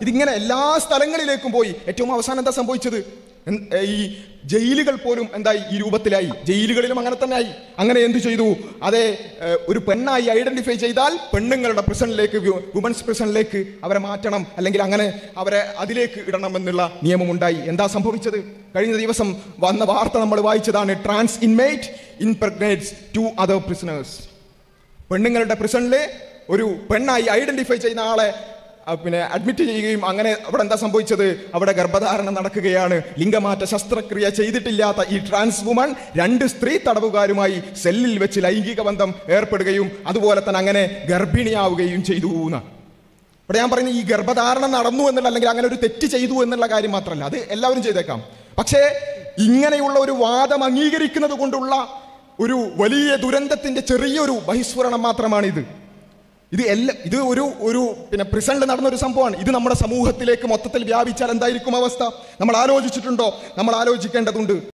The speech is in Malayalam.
ഇതിങ്ങനെ എല്ലാ സ്ഥലങ്ങളിലേക്കും പോയി. ഏറ്റവും അവസാനം എന്താ സംഭവിച്ചത്? ഈ ജയിലുകൾ പോലും എന്തായി? ഈ രൂപത്തിലായി. ജയിലുകളിലും അങ്ങനെ തന്നെ ആയി. അങ്ങനെ എന്തു ചെയ്തു? അതേ, ഒരു പെണ്ണായി ഐഡന്റിഫൈ ചെയ്താൽ പെണ്ണുങ്ങളുടെ പ്രിസണിലേക്ക്, വുമൻസ് പ്രിസണിലേക്ക് അവരെ മാറ്റണം, അല്ലെങ്കിൽ അങ്ങനെ അവരെ അതിലേക്ക് ഇടണം എന്നുള്ള നിയമമുണ്ടായി. എന്താ സംഭവിച്ചത്? കഴിഞ്ഞ ദിവസം വന്ന വാർത്ത നമ്മൾ വായിച്ചതാണ്. Trans inmate impregnates 2 other prisoners. പെണ്ണുങ്ങളുടെ പ്രിസണിൽ ഒരു പെണ്ണായി ഐഡന്റിഫൈ ചെയ്യുന്ന ആളെ അഡ്മിറ്റ് ചെയ്യുകയും അങ്ങനെ അവിടെ എന്താ സംഭവിച്ചത്? അവിടെ ഗർഭധാരണം നടക്കുകയാണ്. ലിംഗമാറ്റ ശസ്ത്രക്രിയ ചെയ്തിട്ടില്ലാത്ത ഈ ട്രാൻസ് വുമൺ 2 സ്ത്രീ തടവുകാരുമായി സെല്ലിൽ വെച്ച് ലൈംഗിക ബന്ധം ഏർപ്പെടുകയും അതുപോലെ തന്നെ അങ്ങനെ ഗർഭിണിയാവുകയും ചെയ്തു എന്ന്. ഇവിടെ ഞാൻ പറയുന്നത് ഈ ഗർഭധാരണം നടന്നു എന്നുള്ള, അല്ലെങ്കിൽ അങ്ങനെ ഒരു തെറ്റ് ചെയ്തു എന്നുള്ള കാര്യം മാത്രമല്ല, അത് എല്ലാവരും ചെയ്തേക്കാം. പക്ഷേ ഇങ്ങനെയുള്ള ഒരു വാദം അംഗീകരിക്കുന്നത് കൊണ്ടുള്ള ഒരു വലിയ ദുരന്തത്തിന്റെ ചെറിയൊരു ബഹിസ്ഫുരണം മാത്രമാണിത്. ഇത് ഒരു പ്രിസണിൽ നടന്നൊരു സംഭവമാണ്. ഇത് നമ്മുടെ സമൂഹത്തിലേക്ക് മൊത്തത്തിൽ വ്യാപിച്ചാൽ എന്തായിരിക്കും അവസ്ഥ? നമ്മൾ ആലോചിച്ചിട്ടുണ്ടോ? നമ്മൾ ആലോചിക്കേണ്ടതുണ്ട്.